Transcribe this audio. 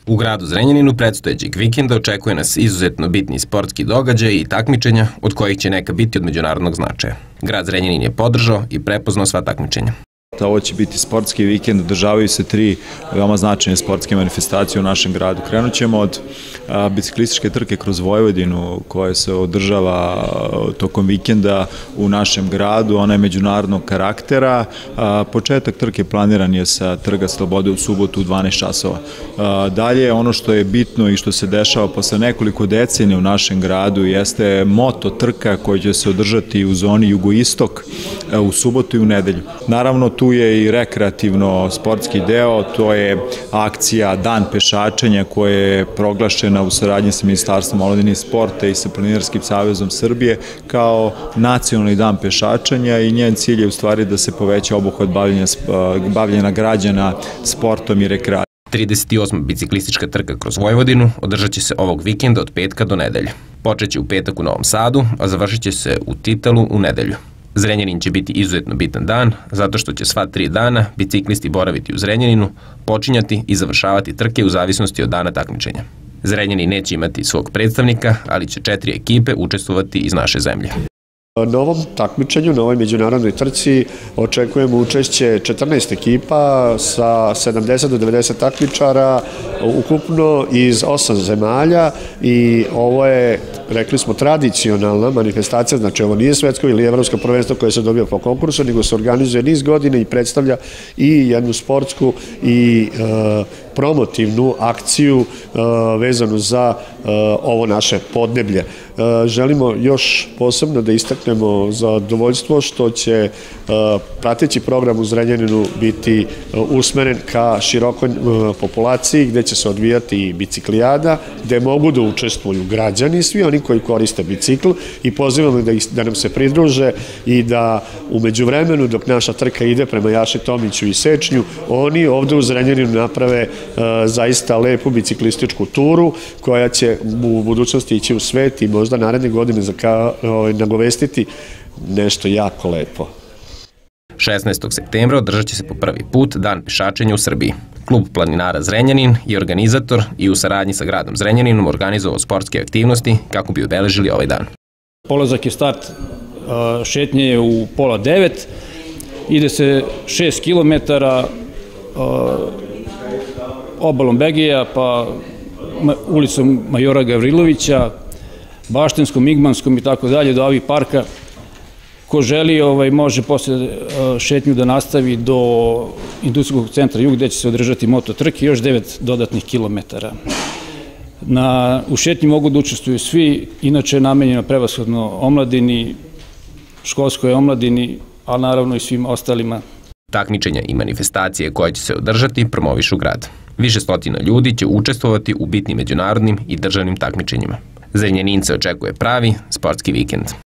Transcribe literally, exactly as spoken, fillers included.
U gradu Zrenjaninu predstojećeg vikenda očekuje nas izuzetno bitni sportski događaj i takmičenja od kojih će neka biti od međunarodnog značaja. Grad Zrenjanin je podržao i prepoznao sva takmičenja. Ovo će biti sportski vikend, održavaju se tri veoma značajne sportske manifestacije u našem gradu. Krenut ćemo od biciklističke trke kroz Vojvodinu koja se održava tokom vikenda u našem gradu, ona je međunarodnog karaktera. Početak trke planiran je sa Trga Slobode u subotu u dvanaest časova. Dalje, ono što je bitno i što se dešava posle nekoliko decenija u našem gradu jeste moto trka koja će se održati u zoni jugoistok u subotu i u nedelju. Naravno, tu je i rekreativno sportski deo, to je akcija Dan pešačenja koja je proglašena u saradnji sa Ministarstvom omladine i sporta i sa Planinarskim savezom Srbije kao nacionalni dan pešačenja i njen cilj je u stvari da se poveća obuhvat bavljenja, bavljenja građana sportom i rekreacijom. trideset osma biciklistička trka kroz Vojvodinu održat će se ovog vikenda od petka do nedelje. Počeće u petak u Novom Sadu, a završit će se u Titalu u nedelju. Zrenjanin će biti izuzetno bitan dan, zato što će sva tri dana biciklisti boraviti u Zrenjaninu, počinjati i završavati trke u zavisnosti od dana takmičenja. Zrenjanin neće imati svog predstavnika, ali će četiri ekipe učestvovati iz naše zemlje. Na ovom takmičenju, na ovoj međunarodnoj trci, očekujemo učešće četrnaest ekipa sa sedamdeset do devedeset takmičara, ukupno iz osam zemalja i ovo je, rekli smo, tradicionalna manifestacija, znači ovo nije svetsko ili evropsko prvenstvo koje se dobija po konkursu, nego se organizuje niz godina i predstavlja i jednu sportsku i e, promotivnu akciju e, vezanu za e, ovo naše podneblje. E, želimo još posebno da istaknemo zadovoljstvo što će e, prateći program u Zrenjaninu biti e, usmeren ka širokoj e, populaciji gde će se odvijati i biciklijada, gde mogu da učestvuju građani, svi oni koji koriste bicikl i pozivamo da, da nam se pridruže i da u međuvremenu dok naša trka ide prema Jaši Tomiću i Sečnju, oni ovde u Zrenjaninu naprave e, zaista lepu biciklističku turu koja će u budućnosti ići u svet i možda naredne godine za ka, o, nagovestiti nešto jako lepo. šesnaestog septembra održat će se po prvi put Dan pešačenja u Srbiji. Klub planinara Zrenjanin je organizator i u saradnji sa gradom Zrenjaninom organizovao sportske aktivnosti kako bi obeležili ovaj dan. Polazak je start, šetnje je u pola devet, ide se šest kilometara obalom Begija, pa ulicom Majora Gavrilovića, Baštenskom, Igmanskom i tako dalje do Avi parka. Ko želi ovaj, može posle šetnju da nastavi do Industrijskog centra Jug gde će se održati moto trke i još devet dodatnih kilometara. Na, u šetnji mogu da učestvuju svi, inače je namenjeno prevashodno omladini, školskoj omladini, ali naravno i svim ostalima. Takmičenja i manifestacije koje će se održati promovišu grad. Više stotina ljudi će učestvovati u bitnim međunarodnim i državnim takmičenjima. Zrenjanince očekuje pravi sportski vikend.